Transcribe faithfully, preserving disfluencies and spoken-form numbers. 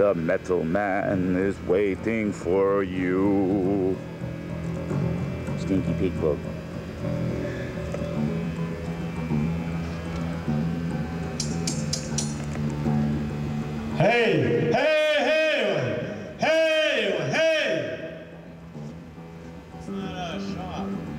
The Metal Man is waiting for you. Stinky Pig Club. Hey, hey, hey, hey, hey! It's not a shop.